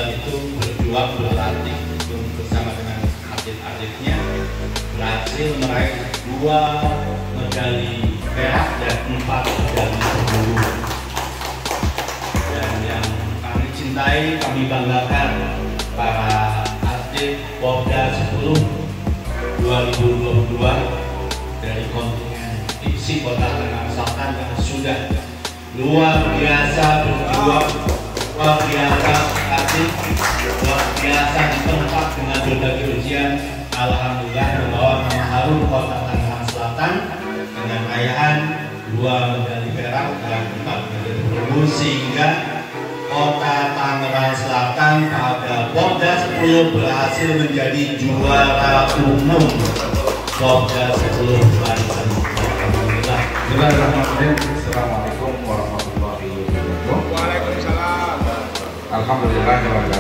itu berjuang berlatih bersama dengan atlet-atletnya, berhasil meraih 2 medali perak dan 4 medali perunggu. Dan yang kami cintai, kami banggakan para atlet Porda 10 2022 dari kontingen IPSI Kota Tangerang Selatan yang sudah luar biasa berjuang, luar biasa aktif, luar biasa di tempat dengan berbagai ujian. Alhamdulillah membawa nama harum Kota Tangerang Selatan dengan raihan 2 medali perak dan 4 medali perunggu, sehingga Kota Tangerang Selatan pada Porda 10 berhasil menjadi juara umum Porda 10 Banten. Alhamdulillah. Assalamualaikum warahmatullahi wabarakatuh. Waalaikumsalam. Alhamdulillah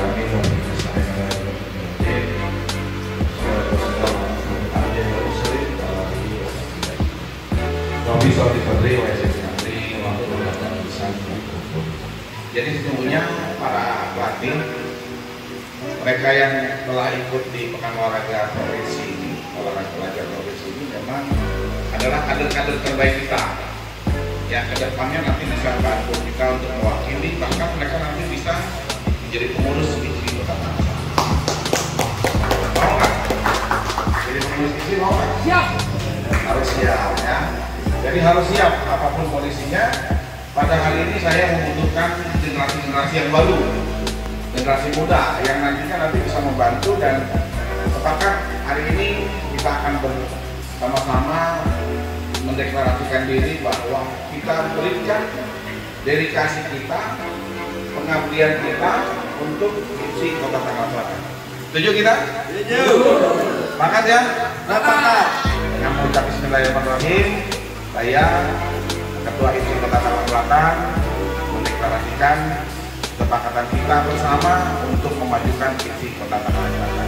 jadi sesungguhnya para pelatih, mereka yang telah ikut di Pekan Olahraga Provinsi ini, memang adalah kader-kader terbaik kita. Ya, kedepannya nanti bisa bantu kita untuk mewakili, bahkan mereka nanti bisa menjadi pengurus di Kota Tangerang. Mau nggak? Jadi pengurus di mau nggak? Siap. Harus siap ya. Jadi harus siap apapun kondisinya. Pada hari ini saya membutuhkan generasi-generasi yang baru, generasi muda yang nanti bisa membantu, dan sepakat hari ini kita akan bersama-sama mendeklarasikan diri bahwa kita berikan dedikasi kita, pengabdian kita untuk IPSI Kota Tangerang Selatan. Setuju kita? Setuju. Sepakat ya? Sepakat. Yang mengucap bismillahirrahmanirrahim, saya Ketua IPSI Kota Tangerang Selatan mendeklarasikan kesepakatan kita bersama untuk memajukan IPSI Kota Tangerang Selatan.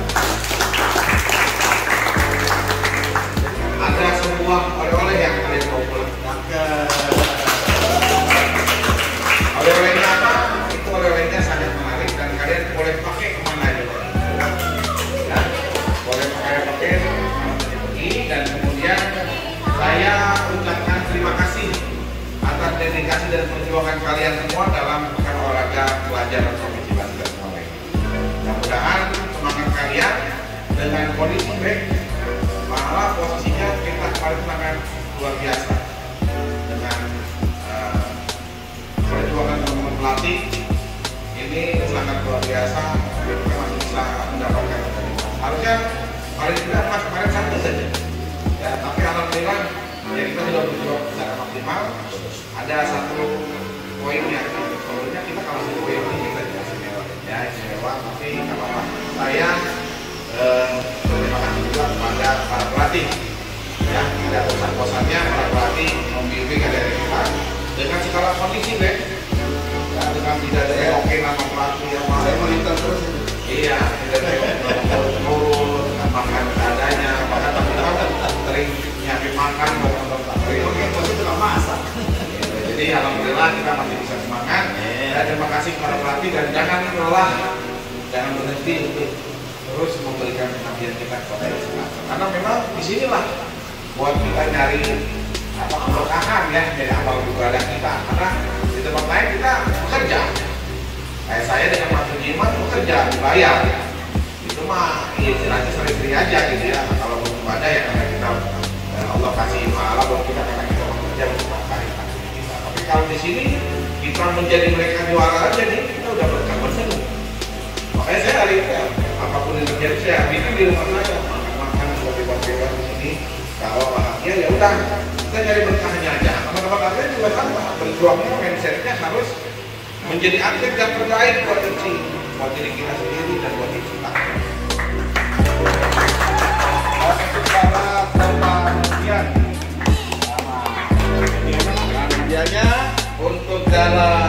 Ada sebuah oleh-oleh yang kalian mau pulang. Oleh-olehnya apa? Itu oleh-olehnya sangat menarik dan kalian boleh pakai kemana aja. Ya, boleh pakai pergi, dan kemudian saya ucapkan terima kasih atas dedikasi dan perjuangan kalian semua dalam Pekan Olahraga Pelajar Provinsi Banten. Mudah-mudahan semangat kalian dengan kondisi baik, malah posisinya kita paling sangat luar biasa dengan perjuangan teman-teman pelatih ini sangat luar biasa. Kita masih bisa mendapatkan harusnya paling tidak mas kemarin 1 saja ya, tapi alhamdulillah ya kita sudah berjuang secara maksimal. Ada 1 poin yang sebelumnya kita kalau 1 poin ini kita ya istimewa, tapi kalau saya terima kasih juga kepada para pelatih ya, tidak bosan-bosannya para pelatih membimbing dari kita dengan segala kondisi deh ya, dengan tidak ada oke nama pelatih yang saya monitor terus iya, tidak ada turun dengan makan adanya, bahkan sering nyiapin makan oke, itu nggak masak. Jadi alhamdulillah kita masih bisa semangat dan terima kasih kepada pelatih, dan jangan lelah, jangan berhenti untuk terus memberikan pengabdian kita kepada Islam, karena memang disinilah buat kita nyari keberkahan ya dari amal ibadah kita, karena di tempat lain kita bekerja, kayak saya dengan Mas Sujiman bekerja dibayar, itu mah istilahnya sering-sering aja gitu ya. Kalau beribadah ya karena kita Allah kasih pahala buat kita karena kita bekerja untuk mengkarir kita. Tapi kalau di sini kita menjadi mereka juara aja nih, kita udah berkah bersih. Makanya saya hari ini apapun yang terjadi saya bikin di rumah saya, makan sebagai bebas di sini. Kalau bahagia ya udah, kita nyari berkahnya aja. Teman-teman atlet juga sama, berjuangnya mindsetnya harus menjadi atlet yang terbaik buat IPSI, buat diri kita sendiri dan buat IPSI. Untuk dalam